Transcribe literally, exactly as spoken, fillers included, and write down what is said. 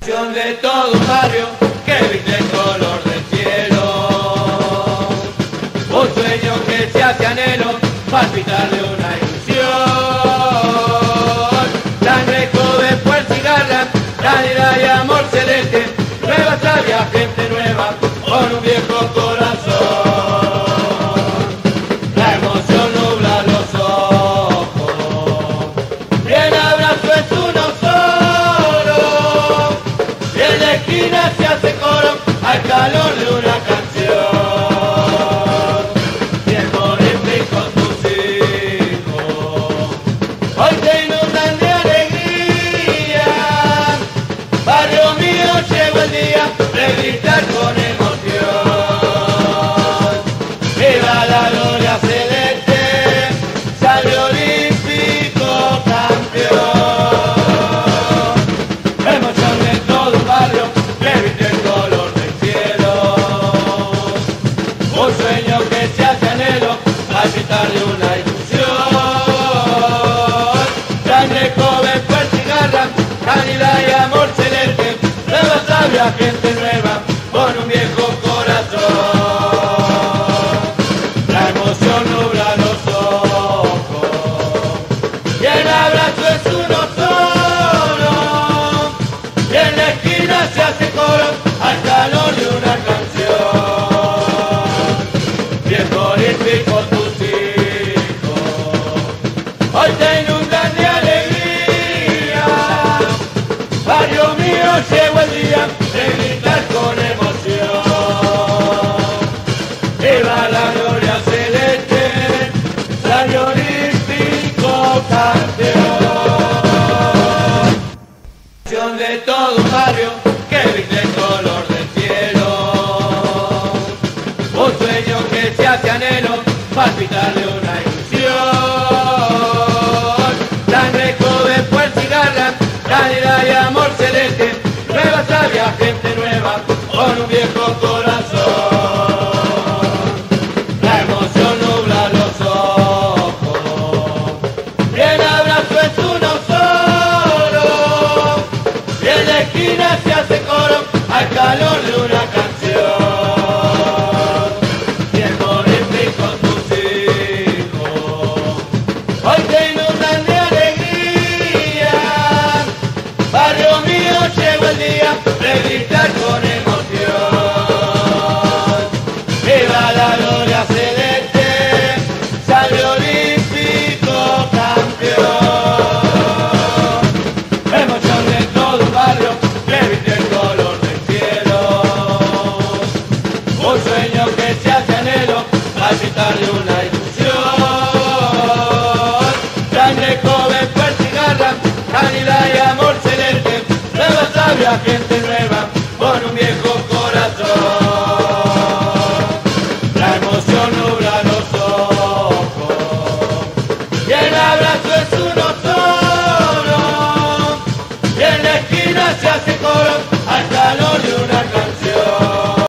De todo un barrio que viste el color del cielo, un sueño que se hace anhelo, palpitar de una ilusión, sangre, joven, fuerza y garra, calidad y amor celeste, nueva sabia, gente nueva, con un viejo corazón. La emoción nubla los ojos, y el abrazo es uno solo. En la esquina se hace coro al calor de una canción. Bien moriste con tus hijos, hoy te inundan de alegría. Barrio mío, llegó el día de gritar con emoción. Viva la gloria celeste, salió olímpico campeón. Emoción de todo un barrio que viste el color del cielo, un sueño que se hace anhelo, palpitar de una ilusión, sangre, joven, fuerza y garra, calidad y amor celeste, nueva sabia, gente nueva, con un viejo corazón. La emoción nubla los ojos, y el abrazo es uno solo. Y en la esquina se hace coro al calor de una canción. Viejo olímpico con tus hijos, hoy te inundan de alegría. Barrio mío, llegó el día de gritar con emoción. Viva la gloria celeste, salió olímpico campeón. De todo un barrio que viste el color del cielo, un sueño que se hace anhelo, palpitar de una ilusión, sangre, joven, fuerza y garra, calidad y amor celeste, nueva sabia, gente nueva, con un viejo corazón. La emoción nubla los ojos, y el abrazo es uno solo. Y en la esquina se hace coro al calor de una canción. Bien moriste con tus hijos, hoy te inundan de alegría. Barrio mío, llegó el día de gritar con emoción. Viva la gloria celeste, salió olímpico campeón. Emoción de todo un barrio que viste el color del cielo, un sueño que se hace anhelo, palpitar de una ilusión, sangre, joven, fuerza y garra, calidad y amor celeste, nueva sabia, gente nueva, con un viejo corazón. La emoción nubla los ojos, y el abrazo es uno solo. Y en la esquina se hace coro al calor de una